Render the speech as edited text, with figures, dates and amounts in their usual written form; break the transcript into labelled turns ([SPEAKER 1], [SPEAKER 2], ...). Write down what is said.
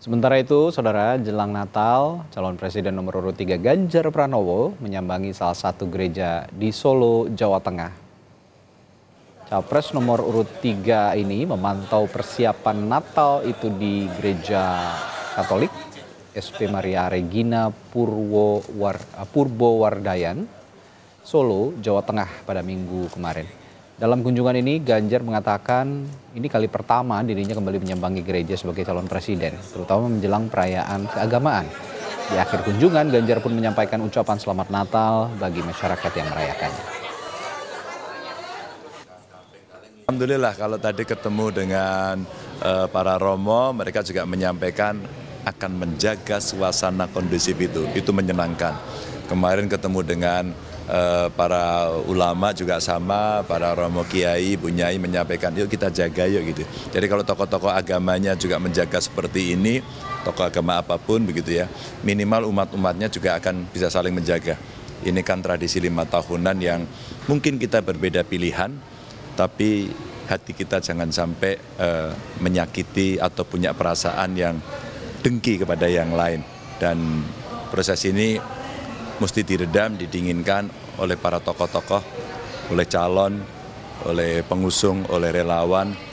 [SPEAKER 1] Sementara itu, Saudara, jelang Natal, calon presiden nomor urut 3 Ganjar Pranowo menyambangi salah satu gereja di Solo, Jawa Tengah. Capres nomor urut 3 ini memantau persiapan Natal itu di Gereja Katolik SP Maria Regina Purbowardayan, Solo, Jawa Tengah pada Minggu kemarin. Dalam kunjungan ini, Ganjar mengatakan ini kali pertama dirinya kembali menyambangi gereja sebagai calon presiden, terutama menjelang perayaan keagamaan. Di akhir kunjungan, Ganjar pun menyampaikan ucapan selamat Natal bagi masyarakat yang merayakannya.
[SPEAKER 2] Alhamdulillah kalau tadi ketemu dengan para romo, mereka juga menyampaikan akan menjaga suasana kondusif itu menyenangkan. Kemarin ketemu dengan para ulama juga sama, para romo kiai, bunyai menyampaikan yuk kita jaga yuk gitu. Jadi kalau tokoh-tokoh agamanya juga menjaga seperti ini, tokoh agama apapun begitu ya, minimal umat-umatnya juga akan bisa saling menjaga. Ini kan tradisi 5 tahunan yang mungkin kita berbeda pilihan, tapi hati kita jangan sampai menyakiti atau punya perasaan yang dengki kepada yang lain. Dan proses ini mesti diredam, didinginkan oleh para tokoh-tokoh, oleh calon, oleh pengusung, oleh relawan.